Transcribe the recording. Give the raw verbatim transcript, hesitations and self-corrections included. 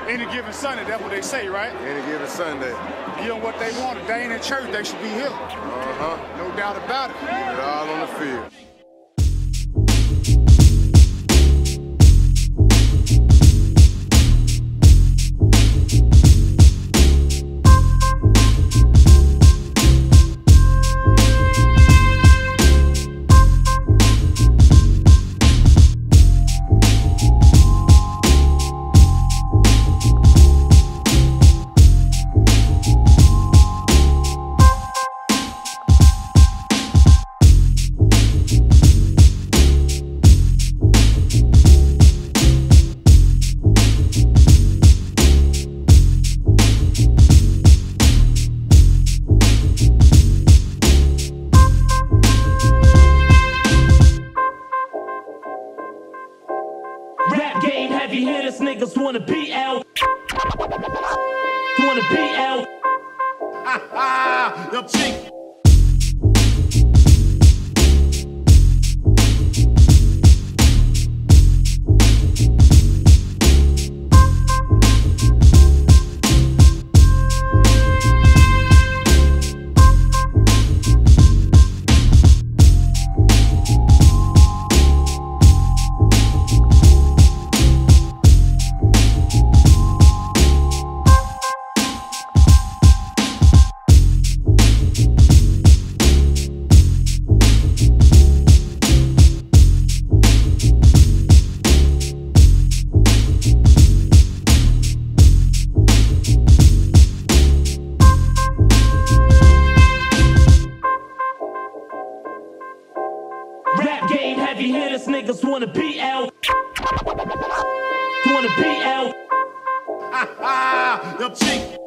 Any given Sunday, that's what they say, right? Any given Sunday. Give them what they want. If they ain't in church, they should be here. Uh-huh. No doubt about it. Get it all on the field. Rap game heavy hitters, niggas wanna be out. Wanna be out. Ha ha! Yo, cheek. Rap game heavy hitters, niggas wanna be out. Wanna be out. Ha ha! Yo, cheek.